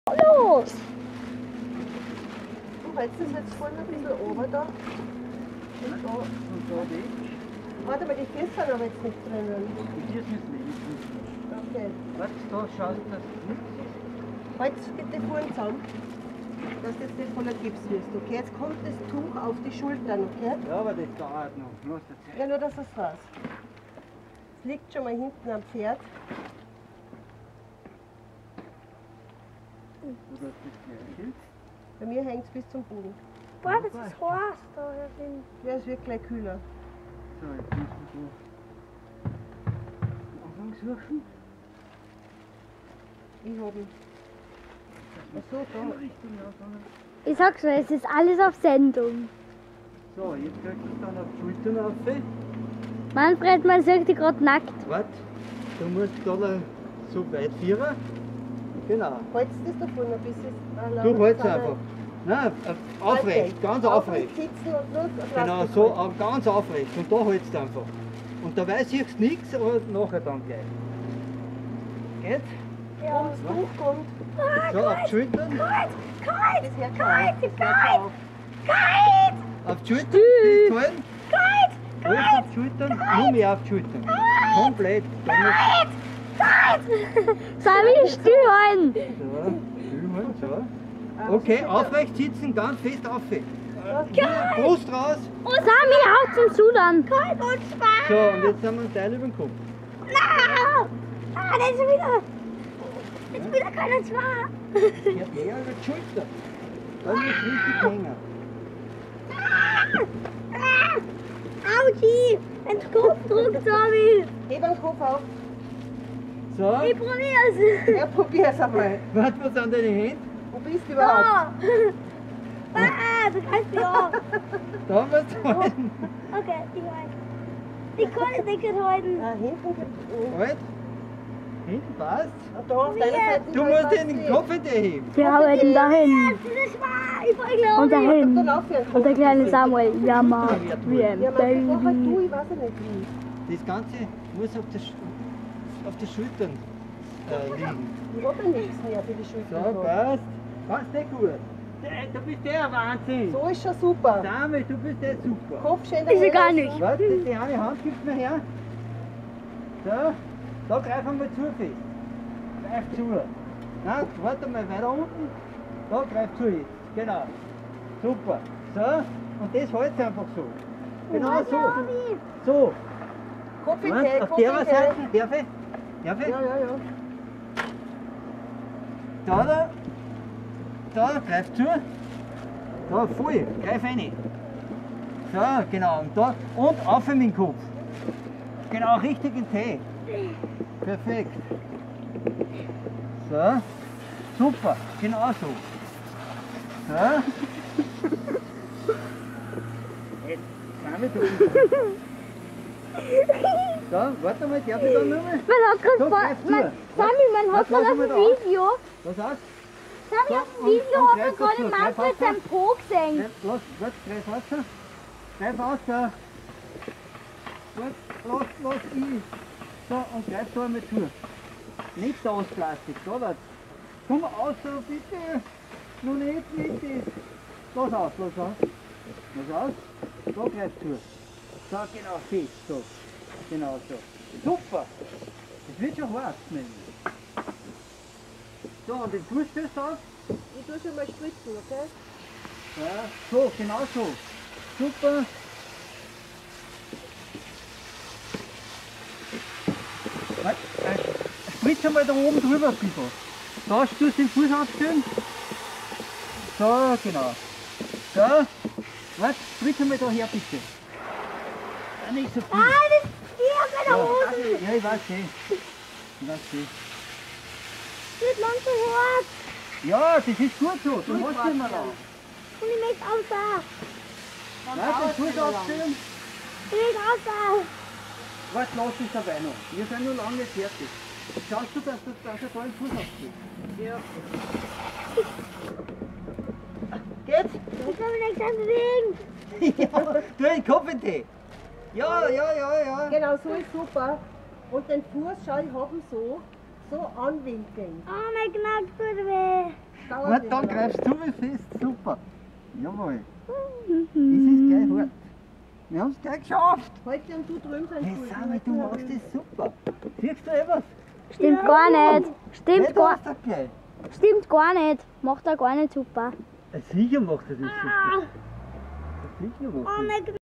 Los! Und hältst du das jetzt vorne ein bisschen runter da? Und da weg. Warte mal, die Füße sind aber jetzt nicht drinnen. Die Füße müssen nicht. Okay. Warte, da schaust du, dass es nichts ist. Halt bitte vorne zusammen, dass du jetzt nicht voller Gips wirst, okay? Jetzt kommt das Tuch auf die Schultern, okay? Ja, aber das dauert noch. Los, der Zeit. Ja, nur dass es raus. Es liegt schon mal hinten am Pferd. Du hast das Gleiche. Bei mir hängt es bis zum Boden. Boah, das ist heiß da drin. Ja, es wird gleich kühler. So, jetzt müssen wir Anfang suchen. Ich hab ihn. Ach so, da. Ich sag's euch, es ist alles auf Sendung. So, jetzt kriegst du es dann auf die Schultern rauf. Manfred, man sieht dich gerade nackt. Warte, du musst da so weit führen. Genau. Haltst du das da vorne ein bisschen? Du hältst einfach. Nein, aufrecht, ganz aufrecht. Sitzen und los. Genau, so ganz aufrecht. Und da hältst du einfach. Und dabei siehst du nichts, aber nachher dann gleich. Geht? Ja, und das Tuch kommt. So, auf die Schultern. Kalt! Das hört schon Kalt! auf. Das hört Kalt! schon auf. Kalt! Auf die Schultern, siehst du halten? Kalt! Ruhig auf die Schultern, nur mehr auf die Schultern. Komplett. Da musst Kalt! So wie Stühlen! du- So, Stühlen, so. Okay, aufrecht sitzen, ganz fest auf. Brust raus. Und Sami, haut zum Sudern! Kalt und schwarz! So, und jetzt haben wir einen Teil über den Kopf. Ah, das ist wieder... Jetzt ist wieder keiner schwarz! Ich hab mehr über die Schulter. Da muss richtig hängen. Autschi! Wenn der Kopf drückt, Sami! Heb den Kopf auf. So, Ich probier's! Ja, probier's einmal. warte, was an deine Hände? Wo bist du überhaupt? Da! Du kannst mich auch! Da musst du halten. Okay, ich weiß. Ich kann es nicht halten. Ah, hinten. Halt. Hinten passt. Und da auf deiner Seite. Du musst den Kopf hinterheben. Wir halten dahin. Das ist schwer! Ich fall gleich Und dahin. Dann aufhören. Und der kleine Samuel jammert wie ein Ja, mach doch halt du, Baby. ich weiß ja nicht wie. Das Ganze muss auf die Schultern liegen. Ich hab ja nichts mehr für die Schulter. So, passt. Passt nicht gut. Du bist der Wahnsinn. So ist schon super. Samuel, du bist der super. Kopf schön Ist ja gar lassen. nicht. Warte, die eine Hand gibst mir her. So, da greifen wir zu fest. Greif zu. Nein, warte mal weiter unten. Da greif zu jetzt. Genau. Super. So, und das hält einfach so. Genau so. So. Kopf in Warte, die, auf Kopf der in die. Seite. Darf ich? Darf ich? Ja. Da, greif zu. Da, voll. Greif rein. So, genau. Und da. Und auf mit dem Kopf. Genau, richtig in den Tee. Perfekt. So. Super. Genau so. So. Jetzt Mami, du. So, warte mal, darf ich da nur mal? Man hat So, gerade greif zu. Sami, man hat Was gerade auf lassen wir dem da aus? Video. Was aus? Sami, auf dem und- Video und hat man greif gerade dazu, greif Manfred auf. seinen Po gesehen. Los, greif raus. Greif raus da. Gut, los, ich. So, und greif da einmal zu. Nicht aus Plastik, da warte. Komm aus, so bitte. Noch nicht das. Los aus. Los aus. Da greif zu. So, genau, fest, so. Genau so. Super. Das wird schon hart, nämlich. So, und den Fuß stößt auf. Ich tue schon mal spritzen, okay? Ja, so, genau so. Super. Spritz einmal da oben drüber ein bisschen. Da tust du den Fuß aufstellen. So, genau. So. Was? Spritz einmal da her bitte. Ja, nicht so viel. Ah, das ist hier bei der Hose. Ja, ich weiß eh. Das wird lang zu hart. Ja, das ist gut so. Du machst immer da. Und ich möchte auch da. Lass den Fuß aufstellen. Ich möchte auch da. Was lass ich dabei noch? Wir sind nur lange nicht fertig. Schaust du, dass du da den Fuß aufstellst? Ja. Geht's? Ich kann mich nicht mehr bewegen. Ja, du den Kopf in den. Ja. Genau, so ist super. Und den Fuß, schau, ich hab ihn so anwinkeln. Oh, mein Knack tut weh. Gut, dann greifst du mich fest, super. Jawohl. Das ist gleich hart. Wir haben es gleich geschafft. Heute und du drüben sein Hey Sami, du machst das super. Siehst du etwas? Stimmt gar nicht. Stimmt gar, Nicht gleich. stimmt gar nicht. Macht er gar nicht super. Sicher macht er das super. Sicher macht er das.